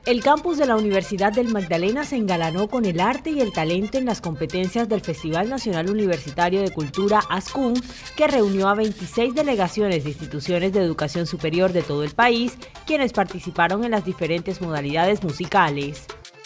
El campus de la Universidad del Magdalena se engalanó con el arte y el talento en las competencias del Festival Nacional Universitario de Cultura ASCUM, que reunió a 26 delegaciones de instituciones de educación superior de todo el país, quienes participaron en las diferentes modalidades musicales.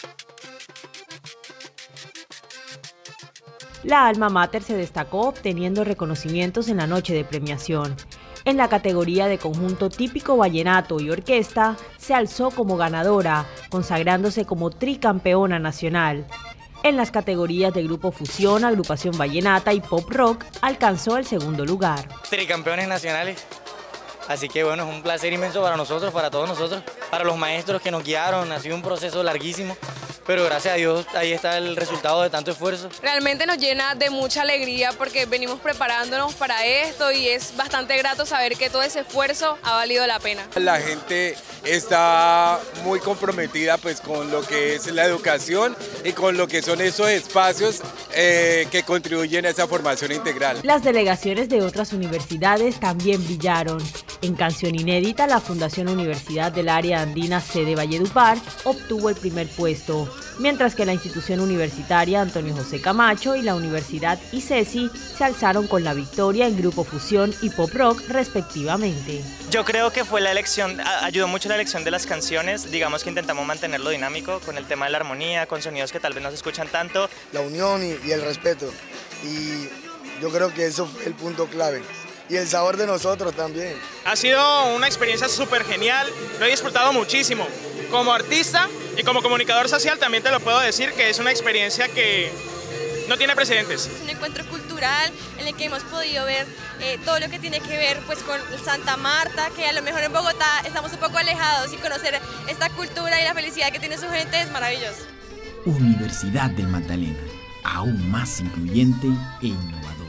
La alma mater se destacó obteniendo reconocimientos en la noche de premiación. En la categoría de conjunto típico vallenato y orquesta, se alzó como ganadora, consagrándose como tricampeona nacional. En las categorías de grupo fusión, agrupación vallenata y pop rock, alcanzó el segundo lugar. Tricampeones nacionales. Así que bueno, es un placer inmenso para nosotros, para todos nosotros, para los maestros que nos guiaron. Ha sido un proceso larguísimo, pero gracias a Dios ahí está el resultado de tanto esfuerzo. Realmente nos llena de mucha alegría porque venimos preparándonos para esto y es bastante grato saber que todo ese esfuerzo ha valido la pena. La gente está muy comprometida pues con lo que es la educación y con lo que son esos espacios que contribuyen a esa formación integral. Las delegaciones de otras universidades también brillaron. En canción inédita, la Fundación Universidad del Área Andina sede Valledupar obtuvo el primer puesto, mientras que la institución universitaria Antonio José Camacho y la Universidad ICESI se alzaron con la victoria en grupo fusión y pop rock respectivamente. Yo creo que fue la elección, ayudó mucho la elección de las canciones, digamos que intentamos mantenerlo dinámico con el tema de la armonía, con sonidos que tal vez no se escuchan tanto. La unión y el respeto, y yo creo que eso fue el punto clave. Y el sabor de nosotros también. Ha sido una experiencia súper genial, lo he disfrutado muchísimo. Como artista y como comunicador social también te lo puedo decir que es una experiencia que no tiene precedentes. Es un encuentro cultural en el que hemos podido ver todo lo que tiene que ver pues, con Santa Marta, que a lo mejor en Bogotá estamos un poco alejados y conocer esta cultura y la felicidad que tiene su gente es maravilloso. Universidad del Magdalena, aún más incluyente e innovadora.